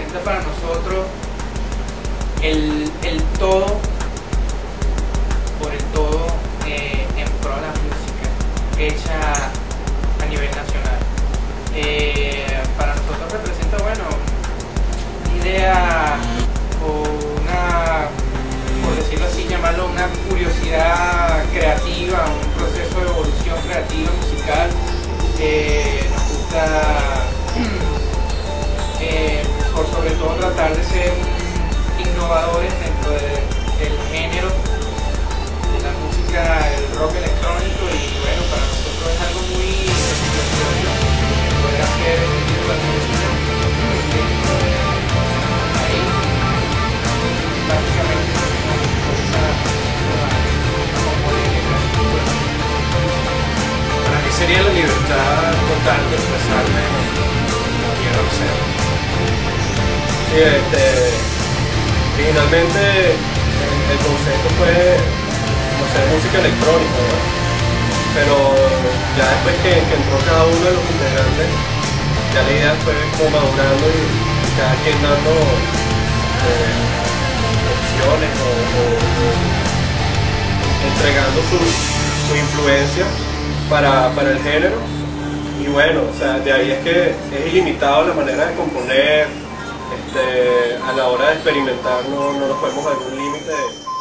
representa para nosotros el todo por el todo en pro de la música hecha a nivel nacional. Para nosotros representa, bueno, una idea o una, por decirlo así, llamarlo una curiosidad creativa, un proceso de evolución creativa musical. Nos gusta por sobre todo tratar de ser innovadores dentro del género de la música, el rock electrónico, y bueno, para nosotros es algo muy satisfactorio poder hacer este tipo de música. Ahí básicamente Para mí sería la libertad total de expresarme como quiero ser. Sí, originalmente el concepto fue, no sé, música electrónica, ¿no? Pero ya después que entró cada uno de los integrantes, ya la idea fue como madurando y cada quien dando opciones o entregando su influencia para el género. Y bueno, o sea, de ahí es que es ilimitado la manera de componer. A la hora de experimentar no nos ponemos algún límite